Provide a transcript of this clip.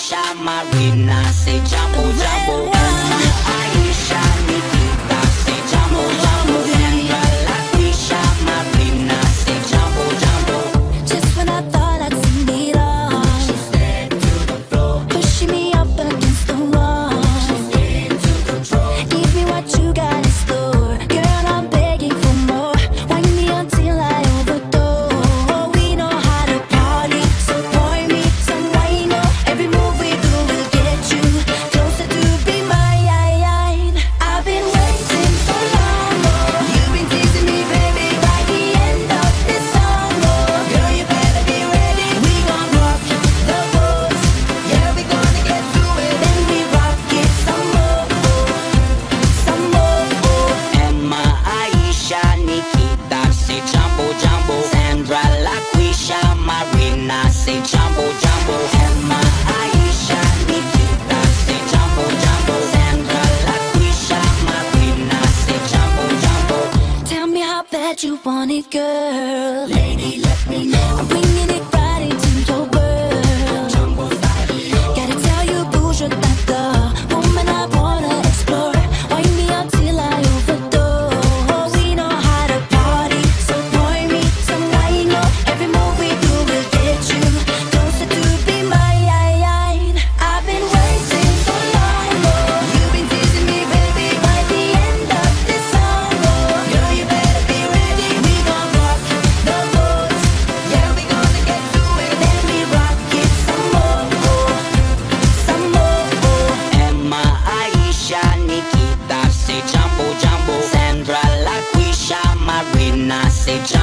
Laquisha, Marina, say jumbo, jumbo. Aisha, Nikita, say jumbo, jumbo. Sandra, Laquisha, Marina, say jumbo, jumbo. Just when I thought I'd seen it all, She slid to the floor. pushing me up against the wall. She's into control. Give me what you got in store, girl, I'm begging for more. Wind me until I overdose. We know how to party, so pour me some wine. Every move we do will get you closer to be mine. I've been waiting so long, you've been teasing me, baby, by the end of this song. Girl, you better be ready, we gon' rock the boat. Yeah, we gonna get through it, then we rock it some more, some more. Emma, Aisha, Nikita, say jumbo, jumbo. Sandra, Laquisha, Marina, say jumbo, jumbo. Emma, Aisha, Nikita, say jumbo, jumbo. Sandra, Laquisha, Marina, say jumbo, jumbo. Tell me how bad you want it, girl. Lady, let me know. I'm bringing it right into your world. Jumbo style. Gotta tell you, boo, you're not the woman I wanna explore. Wind me up till I overdose. We know how to party, so pour me some wine. Every move we do will get you closer to be mine. I've been waiting so long, you've been teasing me, baby, by the end of this song. Girl, you better be ready, we gon' rock the boat. Yeah, we gonna get through it, then we rock it some more, some more. Emma, Aisha, Nikita, say jumbo, jumbo. Sandra, Laquisha, Marina, say jumbo.